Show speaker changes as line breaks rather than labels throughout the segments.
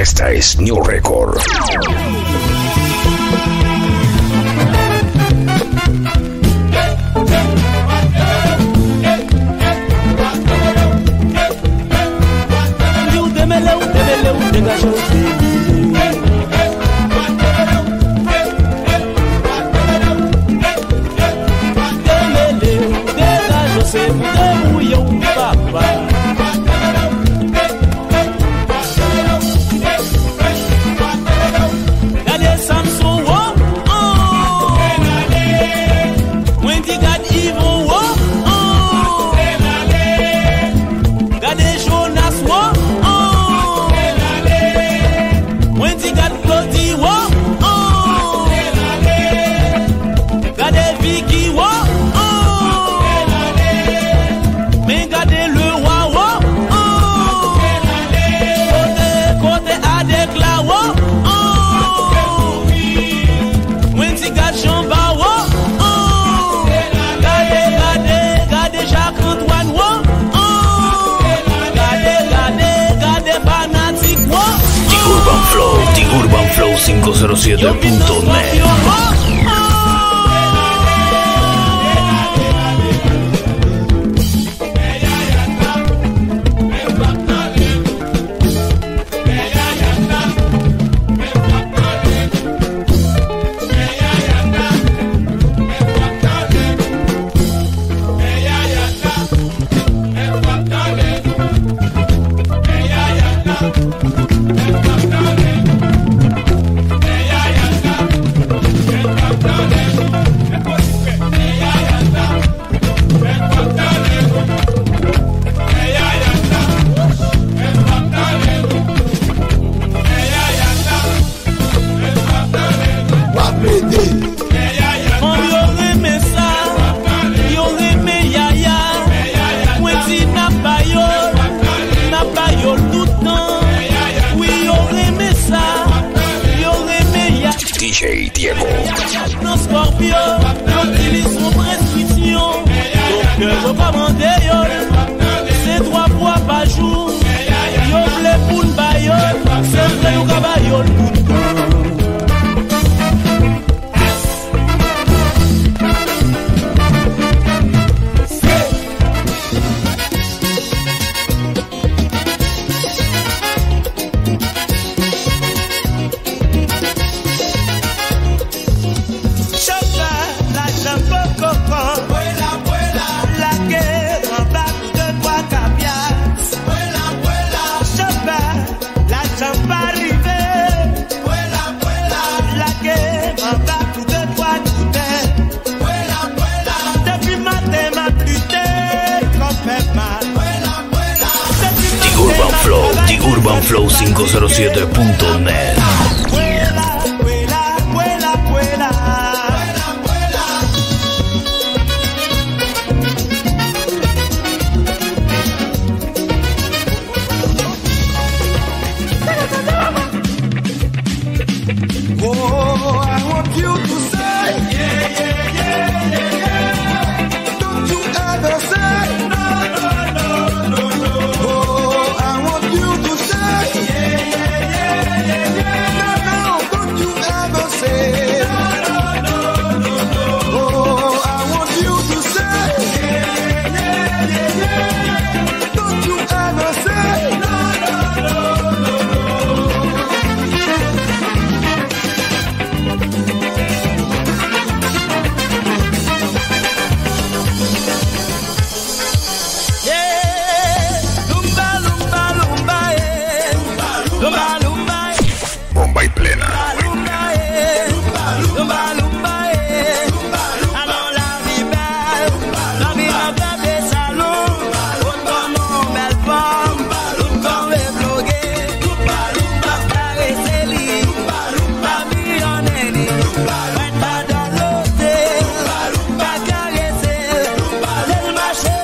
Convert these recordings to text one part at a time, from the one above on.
Esta es New Record. urbanflow507.net. DJ Diego.
Nos Scorpio, utilise son prescription. Donc je commande c'est 3 fois par jour. Yo vle pour une baillole, c'est vrai ou cabayole tout le temps.
urbanflow507.net. Bomba y plena.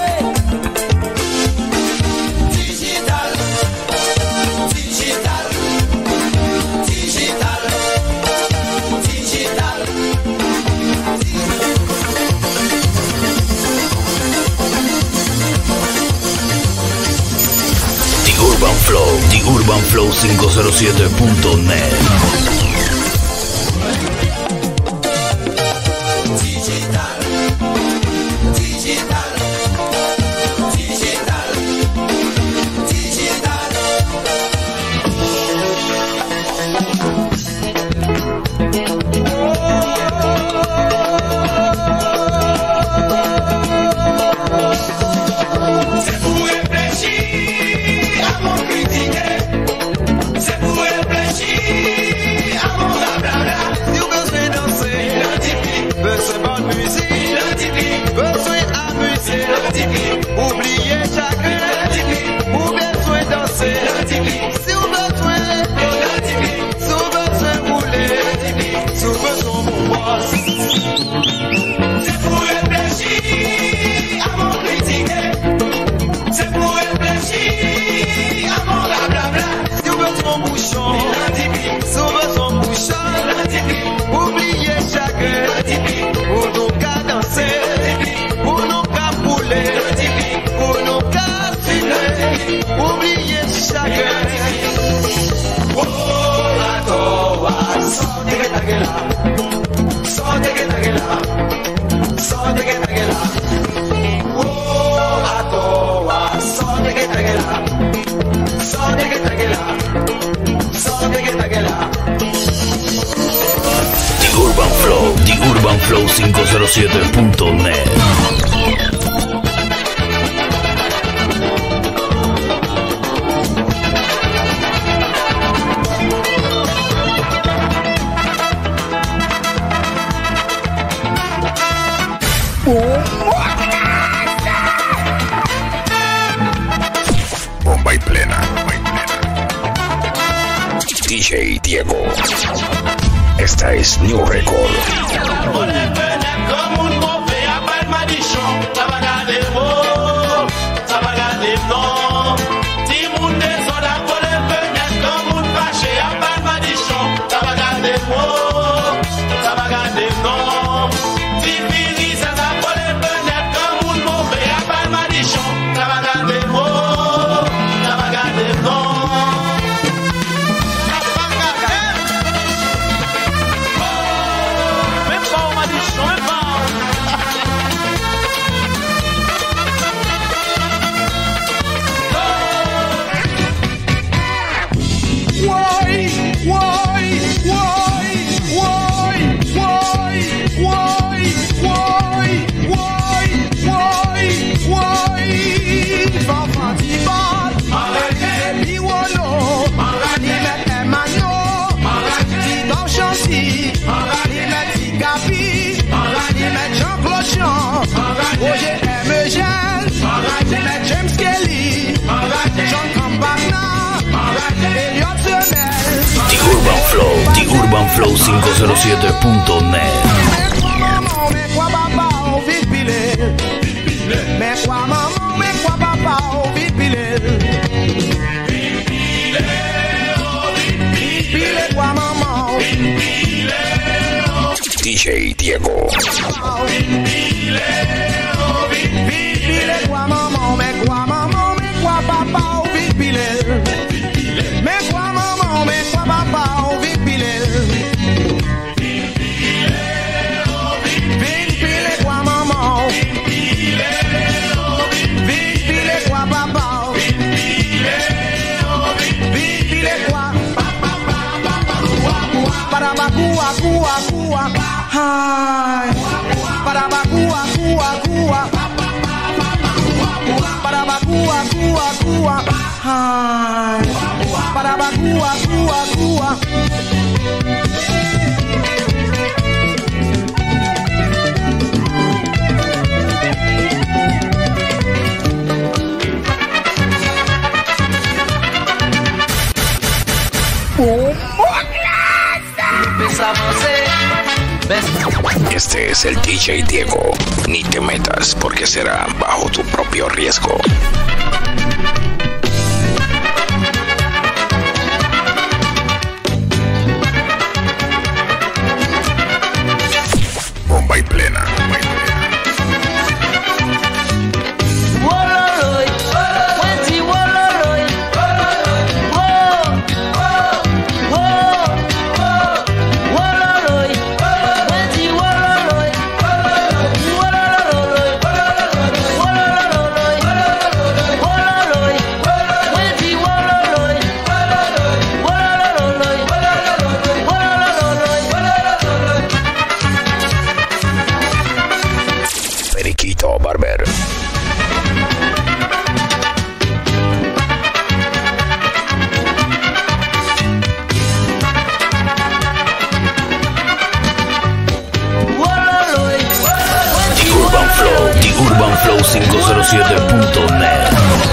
Digital.
urbanflow507.net.
Oubliez chacun, ou besoin danser, si vous besoin, si vous besoin rouler, si vous besoin pouvoir. C'est pour réfléchir avant de critiquer, c'est pour réfléchir avant blablabla. Si vous besoin bouchon, si vous besoin bouchon, oubliez chacun, pour nous qu'à danser, pour nous qu'à rouler. Oubliez chacun. Oh, la toa, sorte que taguela, sorte que taguela, sorte que taguela. Oh, la toa, sorte que taguela, sorte que taguela, sorte que taguela.
The urbanflow507.net. Bomba y plena. DJ Diego. Esta es New Record. The urbanflow507.net. DJ Diego. Este es el DJ Diego. Ni te metas porque será bajo tu propio riesgo. Bomba y plena.
507.net.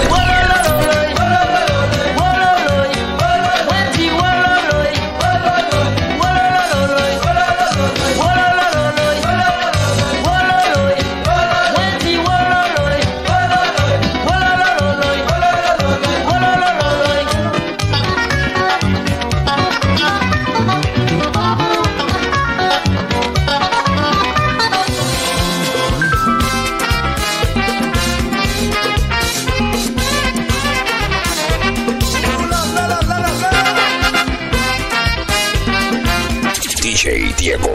DJ Diego.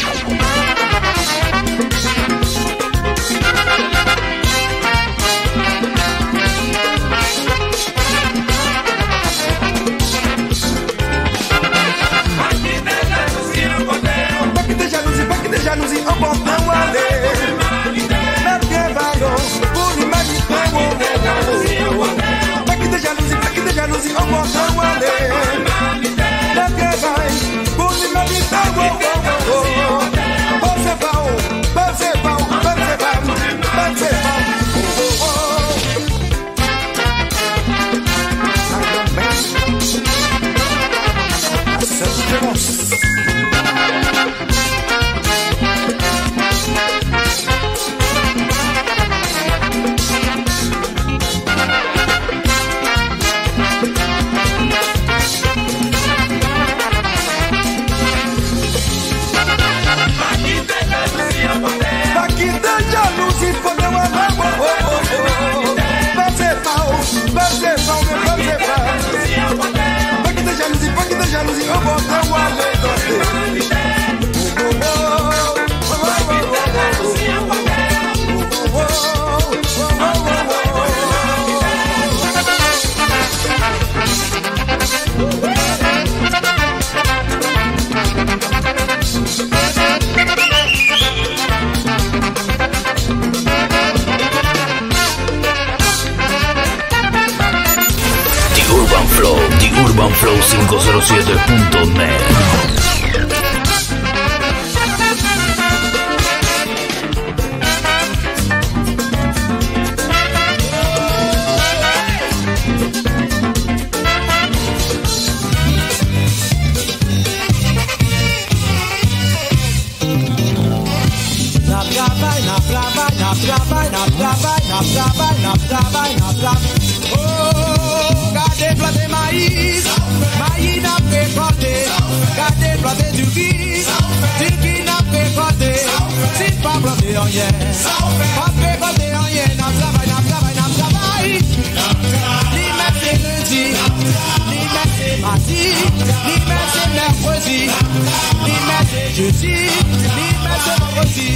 Jalousie, on porte un wallet. Même bien vaillant, pour l'humanité. Pas quitter jalousie, on porte un wallet. Même bien vaillant, pour l'humanité. Pensez pas, pensez pas, pensez pas, pensez pas. Jalousie, on porte un wallet.
The Urban Flow 507.net.
Oh, gardez planté maïs, maïs n'a précoté. Gardez planté du qui n'a précoté. Si pas planté en rien, pas précoté en rien. N'a travail. Ni même c'est lundi, ni même c'est mardi, ni même c'est mercredi, ni même c'est jeudi, ni même c'est vendredi.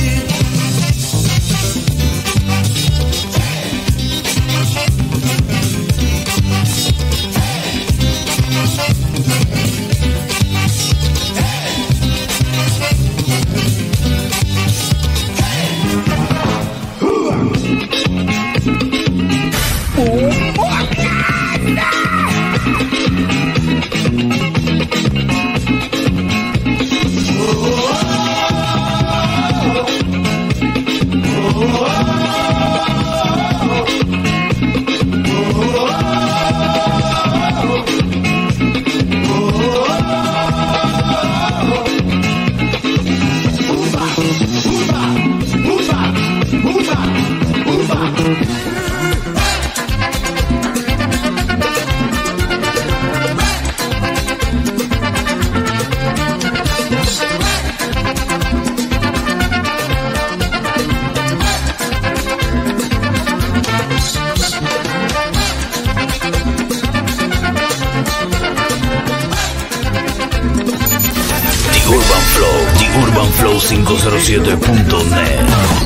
The Urban Flow 507.net.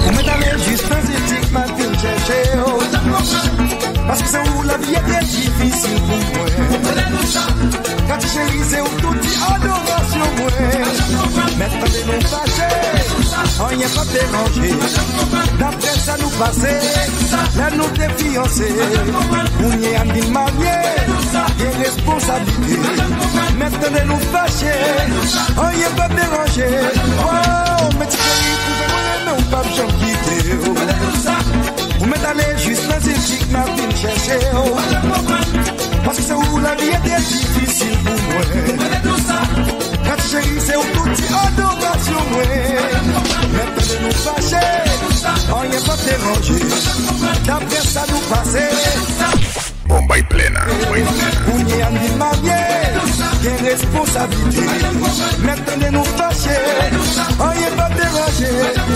Parce que c'est où la vie est bien difficile pour moi. Quand tu chéris, c'est où tout dit adoration moi. Maintenant de nous fâcher, on n'y est pas dérangé. D'après ça nous passer, là nous défiancer. On y est amené marié, des responsabilités. Maintenant de nous fâcher, on n'y est pas dérangé. Wow, mais tu chéris, vous avez pas besoin de quitter.
Mais d'aller juste dans une chic n'a pas cherché. Parce que c'est où la vie était difficile pour moi. Quand tu chéris, c'est où tout dit adoration. Maintenant de nous fâcher, on n'y est pas dérangé. D'après ça nous passer.
Bomba y plena.
On y a mis marié, des responsabilités. Maintenant de nous fâcher, on n'y est pas dérangé.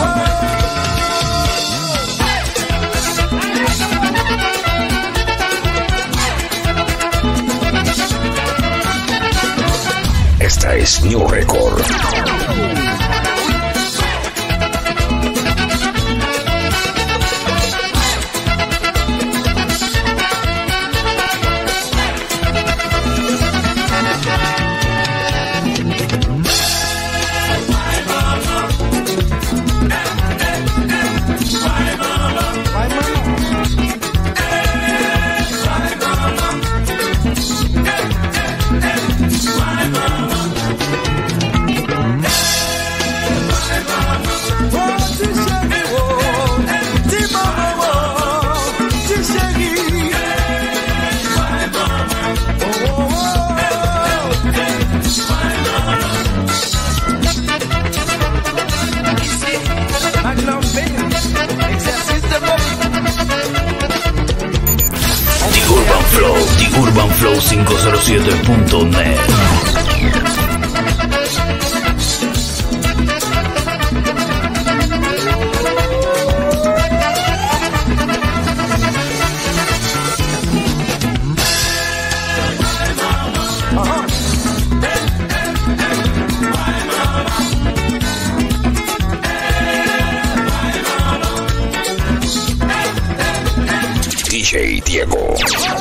Esta es New Record.
UrbanFlow507.net.
DJ Diego.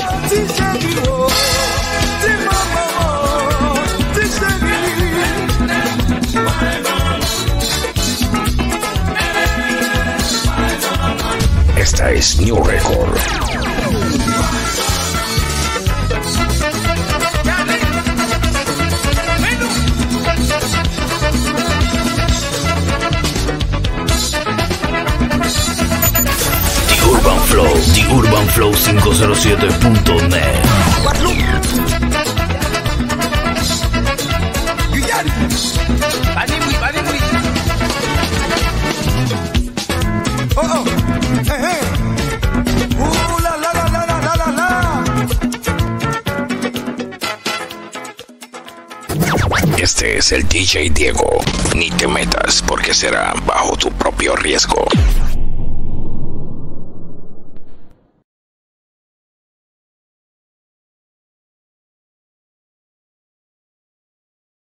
Esta es New Record.
The UrbanFlow507.net.
Este es el DJ Diego. Ni te metas porque será bajo tu propio riesgo.